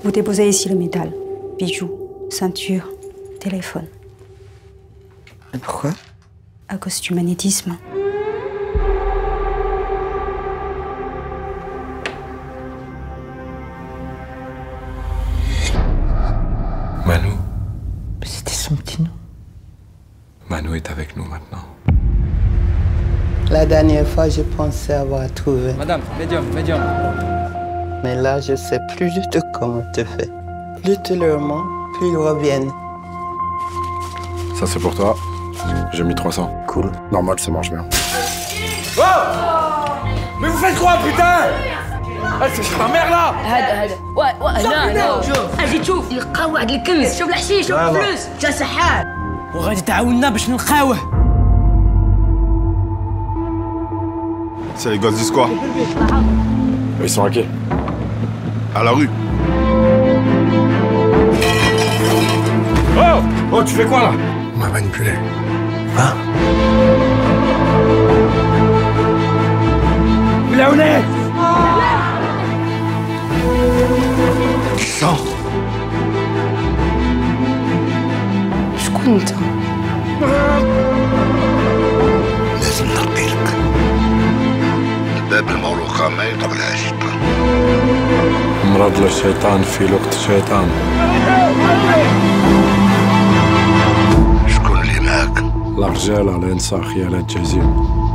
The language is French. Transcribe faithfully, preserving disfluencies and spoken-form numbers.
Vous déposez ici le métal. Bijoux, ceinture, téléphone. Et pourquoi? À cause du magnétisme. Manu. C'était son petit nom. Manu est avec nous maintenant. La dernière fois, je pensais avoir trouvé. Madame, médium, médium. Mais là, je sais plus du tout comment te faire. Plus tu leur mens, plus ils reviennent. Ça, c'est pour toi. J'ai mis trois cents. Cool. Normal, ça marche bien. Oh! Mais vous faites quoi, putain? C'est ma mère là! هذا هذا وهنا هنا شوف اجي تشوف يلقاو واحد الكنز شوف الحشيش شوف الفلوس جا سحار وغادي تعاوننا باش نلقاوه. C'est les gosses disent quoi? Ils sont inquiets. À la rue. Oh! Oh, tu fais quoi là? On m'a manipulé. Hein? Là on est! Sors. شكون انت؟ لازم نلقيلك. الباب المغلوقة ما يقبلها الشيطان. مرض للشيطان في وقت الشيطان. شكون اللي معاك؟ لا رجال لا نساء خيالات جزيل.